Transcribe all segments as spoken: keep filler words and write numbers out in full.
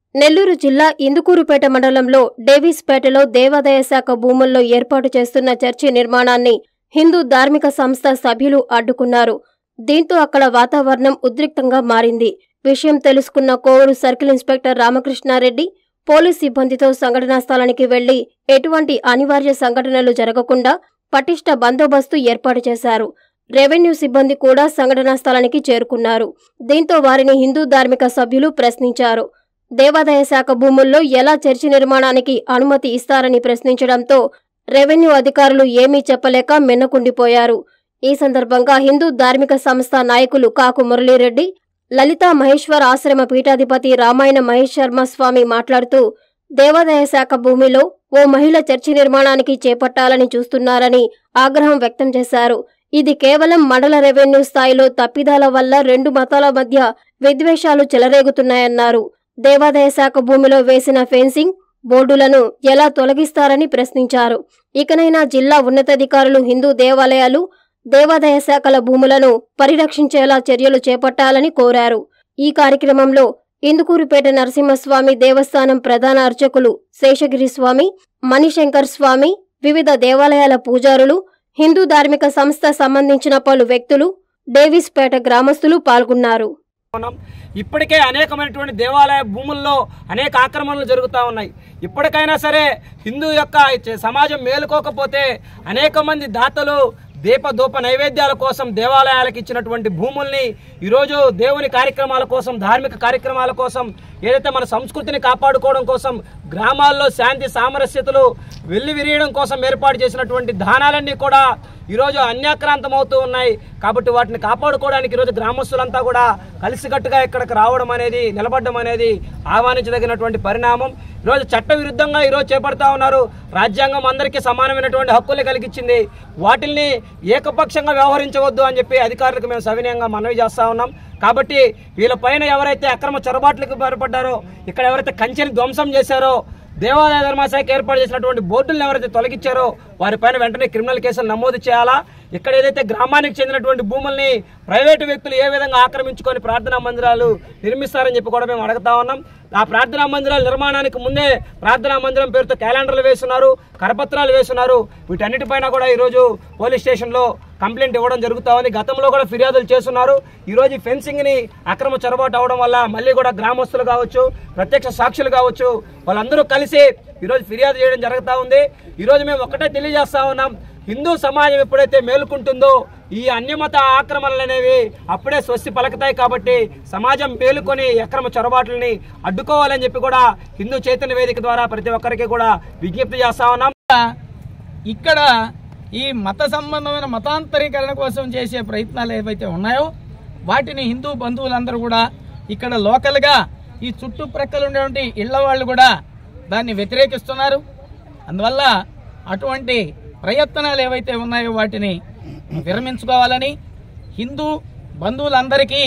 నెల్లూరు జిల్లా ఇందుకూరుపేట మండలంలో డేవిస్పేటలో దేవాదాయ శాఖ భూముల్లో ఏర్పాటు చేస్తున్న చర్చి నిర్మాణాన్ని హిందూ ధార్మిక సంస్థ సభ్యులు అడ్డుకున్నారు. దీంతో అక్కడ వాతావరణం ఉద్రిక్తంగా మారింది. విషయం తెలుసుకున్న Kovur circle inspector Ramakrishna Reddy police సిబ్బందితో సంఘటనా స్థలానికి వెళ్లి ఎటువంటి అనివార్య సంఘటనలు జరగకుండా పటిష్ట బందోబస్తు ఏర్పాటు చేశారు. రెవెన్యూ సిబ్బంది కూడా సంఘటనా స్థలానికి చేరుకున్నారు. దీంతో వారిని హిందూ ధార్మిక సభ్యులు ప్రశ్నించారు. దేవాదాయ శాఖ భూముల్లో ఎలా చర్చి నిర్మాణానికి అనుమతి ఇస్తారని ప్రశ్నించడంతో రెవెన్యూ అధికారులు ఏమీ చెప్పలేక మిన్నకుండిపోయారు. ఈ సందర్భంగా హిందూ ధార్మిక సంస్థ నాయకులు కాకు మురళీరెడ్డి, లలితా మహేశ్వర ఆశ్రమ పీఠాధిపతి రామాయణ మహేష్ శర్మ స్వామి మాట్లాడుతూ దేవాదాయ శాఖ భూమిలో ఓ మహిళ చర్చి నిర్మాణానికి చేపట్టాలని చూస్తున్నారని ఆగ్రహం వ్యక్తం చేశారు. ఇది కేవలం మండల రెవెన్యూ స్థాయిలో తప్పిదాల వల్ల రెండు మతాల మధ్య విద్వేషాలు చెలరేగుతున్నాయన్నారు. దేవాదాయ శాఖ భూమిలో వేసిన ఫెన్సింగ్ బోర్డులను ఎలా తొలగిస్తారని ప్రశ్నించారు. ఇకనైనా జిల్లా ఉన్నతాధికారులు హిందూ దేవాలయాలు, దేవాదాయ శాఖల భూములను పరిరక్షించేలా చర్యలు చేపట్టాలని కోరారు. ఈ కార్యక్రమంలో ఇందుకూరుపేట నరసింహస్వామి దేవస్థానం ప్రధాన అర్చకులు శేషగిరి స్వామి, మణిశంకర్ స్వామి, వివిధ దేవాలయాల పూజారులు, హిందూ ధార్మిక సంస్థ సంబంధించిన పలు వ్యక్తులు, డేవిస్పేట గ్రామస్తులు పాల్గొన్నారు. ఇప్పటికే అనేకమైనటువంటి దేవాలయ భూముల్లో అనేక ఆక్రమణలు జరుగుతూ ఉన్నాయి. ఇప్పటికైనా సరే హిందూ యొక్క సమాజం మేలుకోకపోతే అనేక మంది దాతలు దీప ధూప నైవేద్యాల కోసం దేవాలయాలకు ఇచ్చినటువంటి భూముల్ని ఈరోజు దేవుని కార్యక్రమాల కోసం, ధార్మిక కార్యక్రమాల కోసం, ఏదైతే మన సంస్కృతిని కాపాడుకోవడం కోసం, గ్రామాల్లో శాంతి సామరస్యతలు వెళ్లి విరియడం కోసం ఏర్పాటు చేసినటువంటి దానాలన్నీ కూడా ఈరోజు అన్యాక్రాంతం అవుతూ ఉన్నాయి. కాబట్టి వాటిని కాపాడుకోవడానికి ఈరోజు గ్రామస్తులంతా కూడా కలిసికట్టుగా ఇక్కడికి రావడం అనేది, నిలబడడం అనేది ఆహ్వానించదగినటువంటి పరిణామం. ఈరోజు చట్ట విరుద్ధంగా ఈరోజు చేపడతా ఉన్నారు. రాజ్యాంగం అందరికీ సమానమైనటువంటి హక్కులు కలిగించింది. వాటిల్ని ఏకపక్షంగా వ్యవహరించవద్దు అని చెప్పి అధికారులకు మేము సవినయంగా మనవి చేస్తా ఉన్నాం. కాబట్టి వీళ్ళపైన ఎవరైతే అక్రమ చొరబాట్లకు పాల్పడ్డారో, ఇక్కడ ఎవరైతే కంచెని ధ్వంసం చేశారో, దేవాదాయ ధర్మశాఖ ఏర్పాటు చేసినటువంటి బోర్డులను ఎవరైతే తొలగించారో వారిపైన వెంటనే క్రిమినల్ కేసులు నమోదు చేయాలా. ఇక్కడ ఏదైతే గ్రామానికి చెందినటువంటి భూముల్ని ప్రైవేటు వ్యక్తులు ఏ విధంగా ఆక్రమించుకొని ప్రార్థనా మందిరాలు నిర్మిస్తారని చెప్పి కూడా మేము అడుగుతా ఉన్నాం. ఆ ప్రార్థనా మందిరాల నిర్మాణానికి ముందే ప్రార్థనా మందిరం పేరుతో క్యాలెండర్లు వేస్తున్నారు, కరపత్రాలు వేస్తున్నారు. వీటన్నిటిపైన కూడా ఈరోజు పోలీస్ స్టేషన్లో కంప్లైంట్ ఇవ్వడం జరుగుతా ఉంది. గతంలో కూడా ఫిర్యాదులు చేస్తున్నారు. ఈరోజు ఫెన్సింగ్ ని అక్రమ చొరబాటు అవడం వల్ల మళ్ళీ కూడా గ్రామస్తులు కావచ్చు, ప్రత్యక్ష సాక్షులు కావచ్చు, వాళ్ళందరూ కలిసి ఈరోజు ఫిర్యాదు చేయడం జరుగుతూ ఉంది. ఈరోజు మేము ఒక్కటే తెలియజేస్తా ఉన్నాం, హిందూ సమాజం ఎప్పుడైతే మేలుకుంటుందో ఈ అన్యమత ఆక్రమణలు అనేవి అప్పుడే స్వస్తి పలుకుతాయి. కాబట్టి సమాజం మేలుకొని అక్రమ చొరబాట్లని అడ్డుకోవాలని చెప్పి కూడా హిందూ చైతన్య వేదిక ద్వారా ప్రతి ఒక్కరికి కూడా విజ్ఞప్తి చేస్తా ఉన్నాం. ఇక్కడ ఈ మత సంబంధమైన మతాంతరీకరణ కోసం చేసే ప్రయత్నాలు ఏవైతే ఉన్నాయో వాటిని హిందూ బంధువులందరూ కూడా ఇక్కడ లోకల్గా ఈ చుట్టుప్రక్కల ఉండేటువంటి ఇళ్ల వాళ్ళు కూడా దాన్ని వ్యతిరేకిస్తున్నారు. అందువల్ల అటువంటి ప్రయత్నాలు ఏవైతే ఉన్నాయో వాటిని విరమించుకోవాలని హిందూ బంధువులందరికీ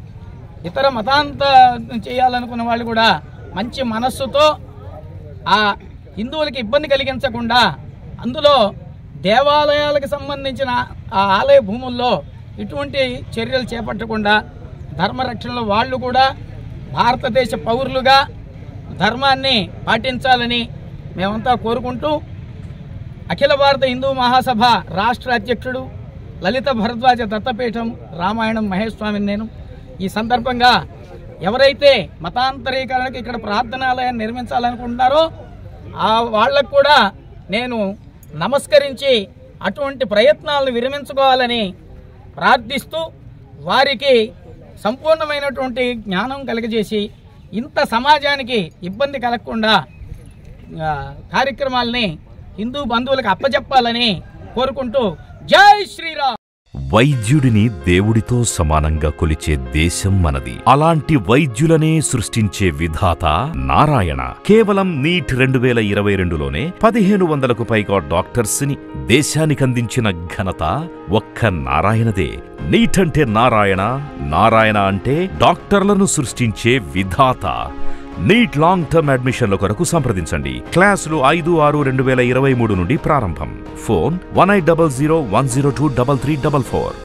ఇతర మతాంత చేయాలనుకున్న వాళ్ళు కూడా మంచి మనస్సుతో ఆ హిందువులకి ఇబ్బంది కలిగించకుండా అందులో దేవాలయాలకు సంబంధించిన ఆ ఆలయ భూముల్లో ఇటువంటి చర్యలు చేపట్టకుండా ధర్మరక్షణలో వాళ్ళు కూడా భారతదేశ పౌరులుగా ధర్మాన్ని పాటించాలని మేమంతా కోరుకుంటూ అఖిల భారత హిందూ మహాసభ రాష్ట్ర అధ్యక్షుడు లలిత భరద్వాజ దత్తపీఠం రామాయణం మహేష్ స్వామిని నేను ఈ సందర్భంగా ఎవరైతే మతాంతరీకరణకు ఇక్కడ ప్రార్థనాలయాన్ని నిర్మించాలనుకుంటున్నారో ఆ వాళ్లకు కూడా నేను నమస్కరించి అటువంటి ప్రయత్నాలను విరమించుకోవాలని ప్రార్థిస్తూ వారికి సంపూర్ణమైనటువంటి జ్ఞానం కలుగజేసి ఇంత సమాజానికి ఇబ్బంది కలగకుండా కార్యక్రమాలని హిందూ బంధువులకు అప్పచెప్పాలని కోరుకుంటూ జై శ్రీరామ్. వైద్యుడిని దేవుడితో సమానంగా కొలిచే దేశం మనది. అలాంటి వైద్యులనే సృష్టించే విధాత నారాయణ. కేవలం నీట్ రెండు వేల ఇరవై రెండులోనే పదిహేను వందలకు పైగా డాక్టర్స్ ని దేశానికందించిన ఘనత ఒక్క నారాయణదే. నీట్ అంటే నారాయణ, నారాయణ అంటే డాక్టర్లను సృష్టించే విధాత. నీట్ లాంగ్ టర్మ్ అడ్మిషన్ల కొరకు సంప్రదించండి. క్లాసులు ఐదు ఆరు రెండు వేల ఇరవై మూడు నుండి ప్రారంభం. Phone one eight double zero one zero two double three double four.